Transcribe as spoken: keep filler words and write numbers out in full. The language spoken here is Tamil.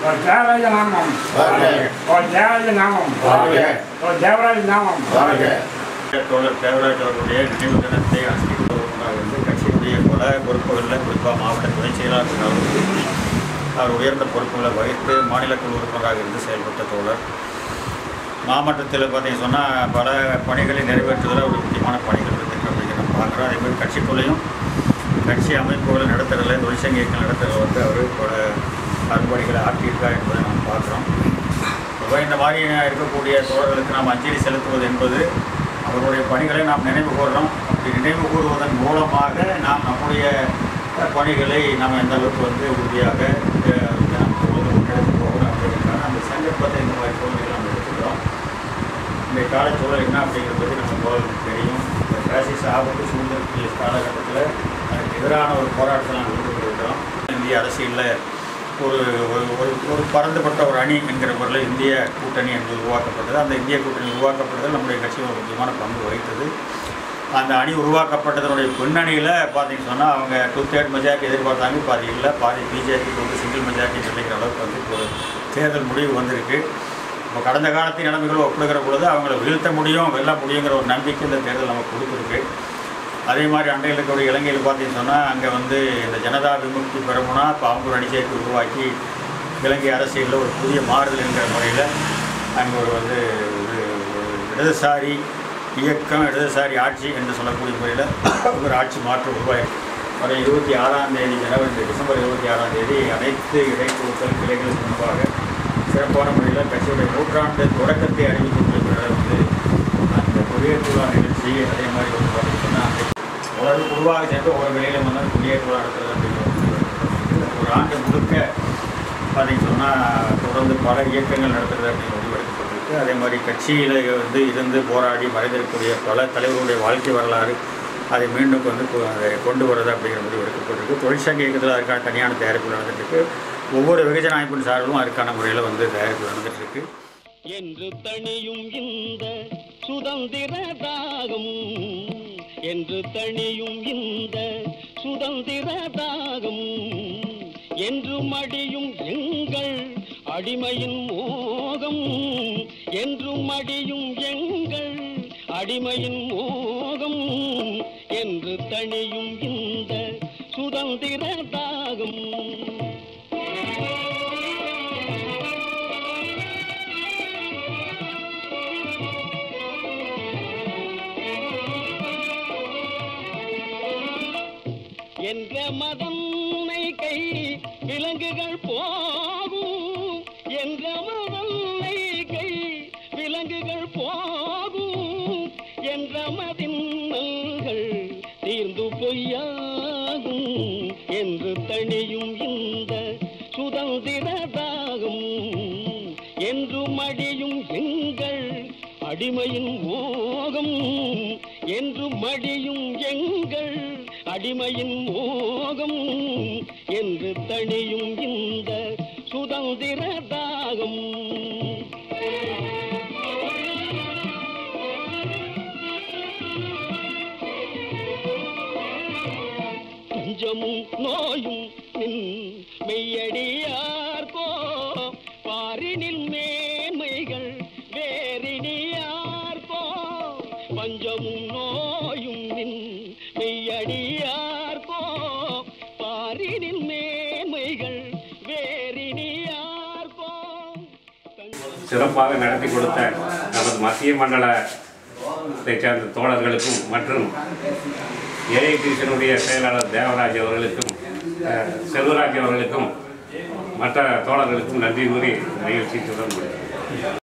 தேவராஜ நாமம் தேவராஜ நாமம் தேவராஜ நாமம். தோழர் தேவராஜ் அவர்களுடைய நினைவு தினத்தை அனுஷ்டிப்பதற்காக வந்து கட்சியினுடைய பல பொறுப்புகளில் குறிப்பாக மாவட்ட துணை செயலாளர்களாக அவர் உயர்ந்த பொறுப்புகளை வகித்து மாநில குழு உறுப்பினராக இருந்து செயல்பட்ட தோழர். மாவட்டத்தில் பார்த்தீங்கன்னு சொன்னால் பல பணிகளை நிறைவேற்றுவதில் ஒரு முக்கியமான பணிகள் இருக்குது அப்படிங்கிற நம்ம பார்க்குறோம். அதேமாதிரி கட்சிக்குள்ளேயும் கட்சி அமைப்புகளை நடத்துறதுல தொழிற்சங்க இயக்கம் நடத்துறதுல வந்து அவர் பல அறுபடிகளை ஆற்றியிருக்கார் என்பதை நாம் பார்க்குறோம். இப்போ இந்த மாதிரி இருக்கக்கூடிய தோழர்களுக்கு நாம் அஞ்சலி செலுத்துவது என்பது அவருடைய பணிகளை நாம் நினைவு கூறுறோம். அப்படி நினைவு கூறுவதன் மூலமாக நாம் நம்முடைய பணிகளை நாம் எந்த அளவுக்கு வந்து உறுதியாக முன்னெடுத்து போகிறோம் அப்படிங்கிறதுக்கான அந்த சந்தர்ப்பத்தை இந்த மாதிரி சூழ்நிலை நம்ம எடுத்துக்கிறோம். இந்த காலச்சூழல் என்ன அப்படிங்கிறது பற்றி நம்ம தோழர்களுக்கு தெரியும். இந்த பேசிஸ் ஆபத்து சூழ்நிலை காலகட்டத்தில் அதுக்கு எதிரான ஒரு போராட்டத்தை நாம் ஈடுபட்டிருக்கிறோம். இந்திய அரசியலில் ஒரு ஒரு ஒரு பரந்துபட்ட ஒரு அணி என்கிற முறையில் இந்திய கூட்டணி என்பது உருவாக்கப்பட்டது. அந்த இந்திய கூட்டணி உருவாக்கப்பட்டதில் நம்முடைய கட்சி ஒரு முக்கியமான பங்கு வகித்தது. அந்த அணி உருவாக்கப்பட்டதனுடைய பின்னணியில் பார்த்தீங்கன்னு சொன்னால் அவங்க டூ தேர்ட் மெஜாரிட்டி எதிர்பார்த்தாங்க, பாதி இல்லை, பாதி பிஜேபிக்கு வந்து சிங்கிள் மெஜாரிட்டி கிடைக்கிற அளவுக்கு வந்து ஒரு தேர்தல் முடிவு வந்திருக்கு. இப்போ கடந்த காலத்தின் நிலைமைகளை ஒப்பிடுகிற பொழுது அவங்கள வீழ்த்த முடியும், வெல்ல முடியுங்கிற ஒரு நம்பிக்கை இந்த தேர்தல் நமக்கு கொடுத்துருக்கு. அதே மாதிரி அண்டையில் இருக்கக்கூடிய இலங்கையில் பார்த்தீங்கன்னு சொன்னால் அங்கே வந்து இந்த ஜனதா விமுக்தி பெறமுனா இப்போ அவங்க ஒரு அணிச்சேர்க்கை உருவாக்கி இலங்கை அரசியலில் ஒரு புதிய மாறுதல் என்கிற முறையில் அங்கே ஒரு வந்து ஒரு இடதுசாரி இயக்கம், இடதுசாரி ஆட்சி என்று சொல்லக்கூடிய முறையில் ஒரு ஆட்சி மாற்றம் உருவாயிருக்கு. வர இருபத்தி ஆறாம் தேதி ஜனவரி டிசம்பர் இருபத்தி ஆறாம் தேதி அனைத்து இடைக்குழுக்கள் கிளைகளுக்கு முன்பாக சிறப்பான முறையில் கட்சியுடைய நூற்றாண்டு தொடக்கத்தை அறிவிக்கக்கூடிய வந்து அந்த குடியேற்ற நிகழ்ச்சி அதே மாதிரி வந்து பார்த்தீங்கன்னா ஒரு உருவாக சேர்ந்து ஒரு வெளியில் வந்து குடியேற்ற நடத்துறது அப்படிங்கிற ஒரு ஆண்டு முழுக்க பார்த்தீங்கன்னு சொன்னால் தொடர்ந்து பல இயக்கங்கள் நடத்துறது அப்படிங்கிற முடிவெடுக்கப்பட்டிருக்கு. அதே மாதிரி கட்சியில் வந்து இருந்து போராடி மறைந்திருக்கக்கூடிய பல தலைவர்களுடைய வாழ்க்கை வரலாறு அதை மீண்டும் வந்து அதை கொண்டு வருது அப்படிங்கிற முடிவு எடுக்கப்பட்டிருக்கு. தொழிற்சங்க இயக்கத்தில் அதுக்கான தனியான தயாரிப்பு நடந்துட்டுருக்கு. ஒவ்வொரு வெகுஜன அமைப்பின் சார்பிலும் அதுக்கான முறையில் வந்து தயாரிப்பு நடந்துட்டுருக்கு. என்று தனியும் இந்த சுதந்திர தாகம் என்று தனியும் இந்த சுதந்திர தாகம் என்று மடியும் எங்கள் அடிமையின் மோகம் என்று மடியும் எங்கள் அடிமையின் மோகம் என்று தனியும் இந்த சுதந்திர தாகம். என்ற மதன்னை கை விலங்குகள் போகும் என்ற மதன்னை கை விலங்குகள் போகும் என்ற மதின்கள் தீர்ந்து பொய்யாகும் என்று தனியும் இந்த சுதந்திர தாகம் என்று மடியும் எங்கள் அடிமையின் மோகம் என்று மடியும் எங்கள் அடிமையின் மோகம் என்று தனியும் இந்த சுதந்திர தாகம். பஞ்சமும் நோயும் நின் மெய்யடியார்கோ பாரினில் மேன்மைகள் வேறினியார்கோ பஞ்சமும் நோயும் நின் மெய்யடியார்கோ பாரினில் மேன்மைகள் வேறினியார்கோ. சிறப்பாக நடத்தி கொடுத்த நமது மத்திய மண்டலத்தை சேர்ந்த தோழர்களுக்கும் மற்றும் ஏஐடிசியினுடைய செயலாளர் தேவராஜ் அவர்களுக்கும் செல்வராஜ் அவர்களுக்கும் மற்ற தோழர்களுக்கும் நன்றி கூறி நிகழ்ச்சி தொடர்பு.